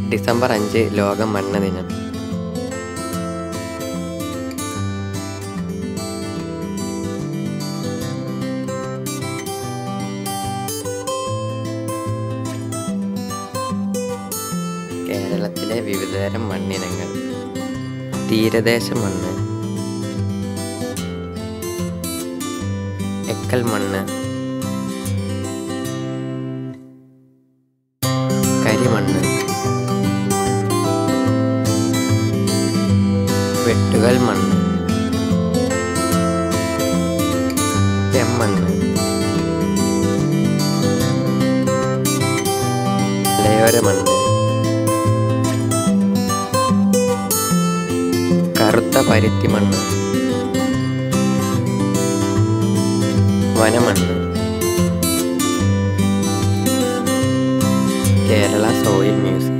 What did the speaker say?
December 5 ലോക മണ്ണ് ദിനം. കേരളത്തിലെ വിവിധതരം മണ്ണിനങ്ങൾ: തീരദേശ മണ്ണ്, എക്കൽ മണ്ണ്, കരിമണ്ണ്, വെട്ടുകൽ മണ്ണ്, ചെമ്മണ്ണ്, മലയോര മണ്ണ്, കറുത്ത പരുത്തി മണ്ണ്, വനമണ്ണ്, കേരള സോയിൽ മ്യൂസിയം.